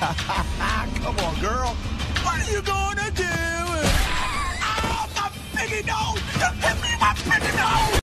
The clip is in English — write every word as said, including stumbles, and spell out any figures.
Come on, girl. What are you gonna do? Oh, my piggy nose! You hit me, my piggy nose!